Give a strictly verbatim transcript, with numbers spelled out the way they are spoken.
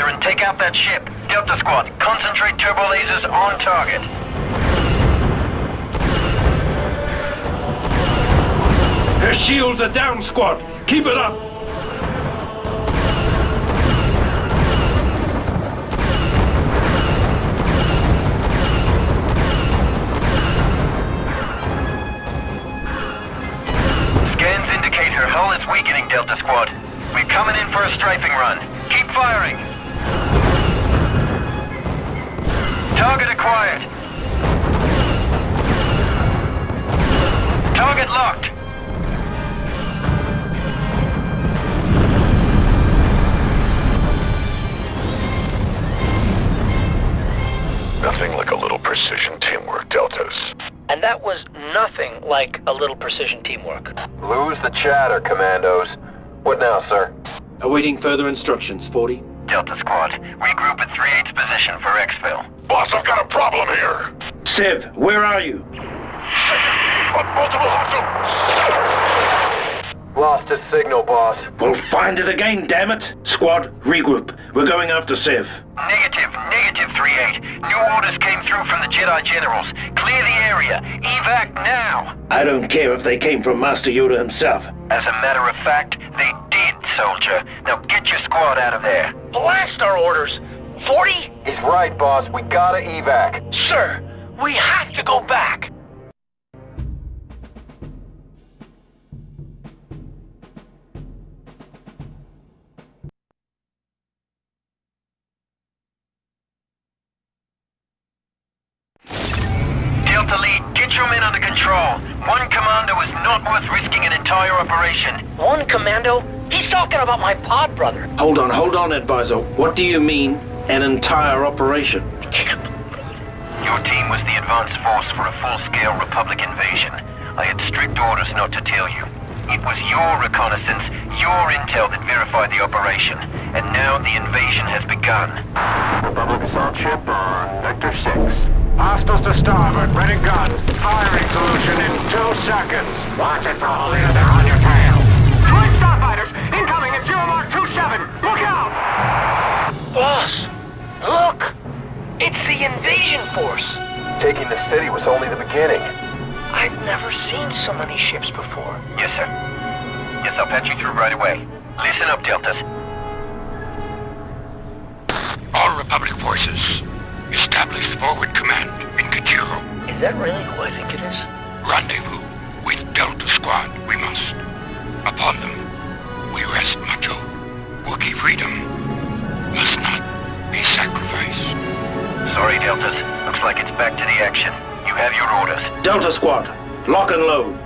soldier, and take out that ship. Delta Squad, concentrate turbo lasers on target. Their shields are down, squad. Keep it up. Scans indicate her hull is weakening, Delta Squad. We're coming in for a strafing run. Keep firing. Target acquired. Target locked. Nothing like a little precision teamwork, Deltas. And that was nothing like a little precision teamwork. Lose the chatter, Commandos. What now, sir? Awaiting further instructions, forty. Delta Squad, regroup at three eight's position for exfil. Boss, I've got a problem here. Civ, where are you? On multiple hostiles. Lost his signal, boss. We'll find it again, damn it. Squad, regroup. We're going after Civ. Negative, negative, three eight. New orders came through from the Jedi Generals. Clear the area. Evac now. I don't care if they came from Master Yoda himself. As a matter of fact, they did, soldier. Now get your squad out of there. Blast our orders! forty? He's right, boss. We gotta evac. Sir, we have to go back. Delta Lead, get your men under control. One commando is not worth risking an entire operation. One commando? He's talking about my pod brother. Hold on, hold on, Advisor. What do you mean, an entire operation? I can't believe it. Your team was the advance force for a full-scale Republic invasion. I had strict orders not to tell you. It was your reconnaissance, your intel that verified the operation. And now the invasion has begun. Republic assault ship on Vector six. Hostiles to starboard, ready guns. Firing solution in two seconds. Watch it, Paul. They're on your tail. Twin starfighters, incoming at zero mark two seven. Look out! Boss, look! It's the invasion force. Taking the city was only the beginning. I've never seen so many ships before. Yes, sir. Yes, I'll patch you through right away. Listen up, Deltas. All Republic forces, establish forward command in Kajiro. Is that really who I think it is? Rendezvous with Delta Squad, we must. Upon them, we rest Macho. Wookiee freedom must not be sacrificed. Sorry, Deltas. Looks like it's back to the action. You have your orders. Delta Squad, lock and load.